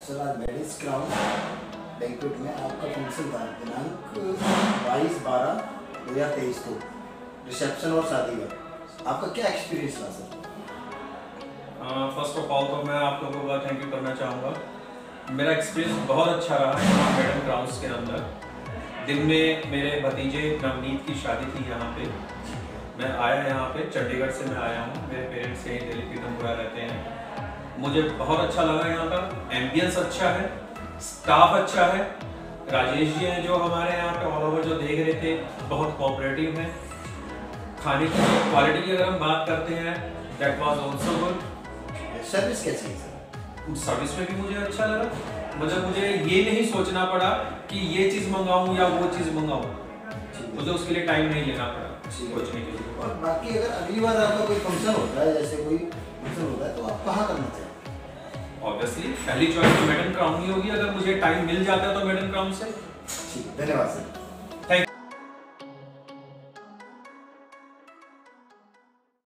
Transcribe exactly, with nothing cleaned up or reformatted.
Sir आज marriage crown banquet में आपका फंक्शन था दिनांक बाईस बारह दो हज़ार तेईस को, रिसेप्शन और शादी का। आपका क्या एक्सपीरियंस रहा सर? फर्स्ट ऑफ ऑल तो मैं आप लोगों का थैंक यू करना चाहूँगा। मेरा एक्सपीरियंस बहुत अच्छा रहा है मैडम क्राउन्स के अंदर। दिन में मेरे भतीजे नवनीत की शादी थी यहाँ पे। मैं आया यहाँ पे, चंडीगढ़ से मैं आया हूँ। मेरे पेरेंट्स यहीं दिल्ली पीतमपुरा रहते हैं। मुझे बहुत अच्छा लगा यहाँ का। एम्बियंस अच्छा है, स्टाफ अच्छा है। राजेश जी हैं जो हमारे यहाँ पे ऑल ओवर जो देख रहे थे, बहुत कोऑपरेटिव हैं। खाने की क्वालिटी की अगर हम बात करते हैं, that was also good. Service कैसी है सर? सर्विस में भी मुझे अच्छा लगा। मतलब मुझे ये नहीं सोचना पड़ा कि ये चीज़ मंगाऊँ या वो चीज़ मंगाऊँ। मुझे उसके लिए टाइम नहीं लेना पड़ा सोचने के लिए। और बाकी अगर अगली बार आपका कोई फंक्शन होता है, जैसे कोई फंक्शन होता है, तो आप कहाँ करना चाहिए? ऑब्वियसली पहली चॉइस तो मैडम क्राउन ही होगी। अगर मुझे टाइम मिल जाता है तो मैडम क्राउन से। ठीक है, धन्यवाद सर। थैंक